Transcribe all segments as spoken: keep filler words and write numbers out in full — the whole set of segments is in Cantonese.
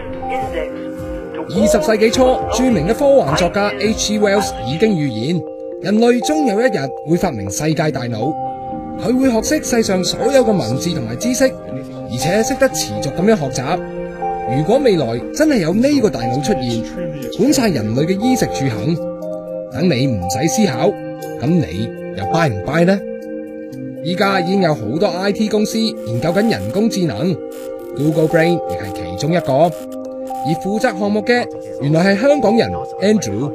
二十世紀初，著名嘅科幻作家 H G Wells 已經預言，人類終有一日會發明世界大腦，佢會學識世上所有嘅文字同埋知識，而且識得持續咁樣學習。如果未來真係有呢個大腦出現，管晒人類嘅衣食住行，等你唔使思考，咁你又 buy 唔 buy 呢？依家已經有好多 I T 公司研究緊人工智能 ，Google Brain 亦係其中一個。而負責項目嘅原來係香港人 Andrew。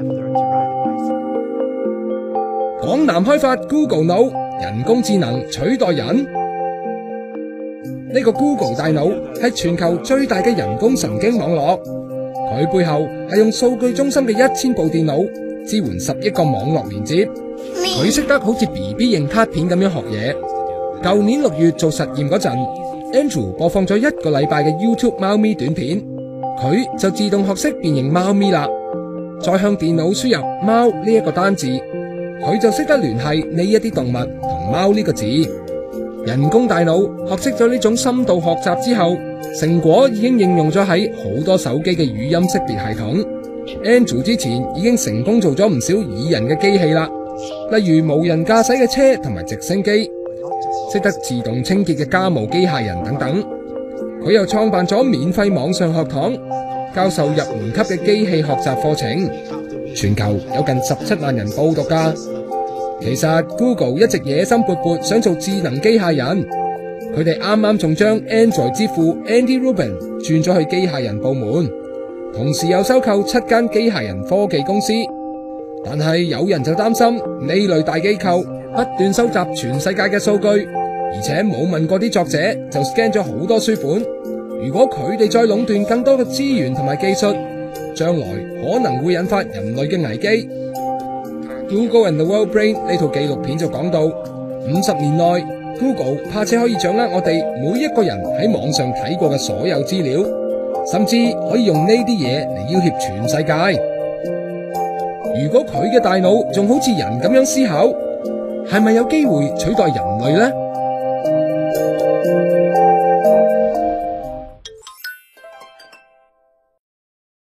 港南開發 Google 腦，人工智能取代人。呢個 Google 大腦係全球最大嘅人工神經網絡，佢背後係用數據中心嘅一千部電腦支援十億個網絡連接。佢識得好似 B B 認卡片咁樣學嘢。舊年六月做實驗嗰陣 ，Andrew 播放咗一個禮拜嘅 YouTube 貓咪短片，佢就自動學識辨認貓咪啦。再向電腦輸入貓呢一個單字，佢就識得聯繫呢一啲動物同貓呢個字。人工大腦學識咗呢種深度學習之後，成果已經應用咗喺好多手機嘅語音識別系統。Andrew 之前已經成功做咗唔少擬人嘅機器啦，例如無人駕駛嘅車同埋直升機，識得自動清潔嘅家務機械人等等。佢又創辦咗免費網上學堂，教授入門級嘅機器學習課程，全球有近十七萬人報讀㗎。其實 Google 一直野心勃勃想做智能機械人，佢哋啱啱仲將 Android 之父 Andy Rubin 轉咗去機械人部門，同時又收購七間機械人科技公司。但係有人就擔心呢類大機構不斷收集全世界嘅數據，而且冇問過啲作者就 scan 咗好多書本。如果佢哋再壟斷更多嘅資源同埋技術，將來可能會引發人類嘅危機。Google and the World Brain 呢套紀錄片就講到，五十年內 Google 怕且可以掌握我哋每一個人喺網上睇過嘅所有資料，甚至可以用呢啲嘢嚟要挾全世界。如果佢嘅大腦仲好似人咁樣思考，係咪有機會取代人類呢？